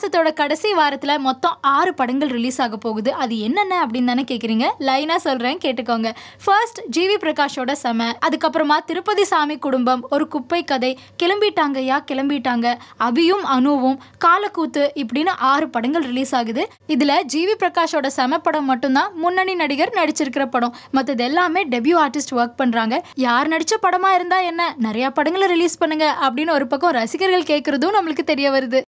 மாசத்தோட கடைசி வாரத்துல மொத்தம் 6 படங்கள் ரிலீஸ் ஆக போகுது. அது என்னென்ன அப்படின்னு தானே கேக்குறீங்க. லைனா சொல்றேன், கேட்டுக்கோங்க. ஃபர்ஸ்ட் ஜிவி பிரகாஷோட செம, அதுக்கப்புறமா திருப்பதி சாமி குடும்பம், ஒரு குப்பை கதை, கிளம்பிட்டாங்கய்யா கிளம்பிட்டாங்க, அபியும் அனுவும், காலக்கூத்து, இப்படின்னு 6 படங்கள் ரிலீஸ் ஆகுது. இதுல ஜிவி பிரகாஷோட செம படம் மட்டும்தான் முன்னணி நடிகர் நடிச்சிருக்கிற படம். மற்றது எல்லாமே டெபியூ ஆர்டிஸ்ட் ஒர்க் பண்றாங்க. யார் நடிச்ச படமா இருந்தா என்ன, நிறைய படங்களை ரிலீஸ் பண்ணுங்க அப்படின்னு ஒரு பக்கம் ரசிகர்கள் கேட்கறதும் நம்மளுக்கு தெரிய வருது.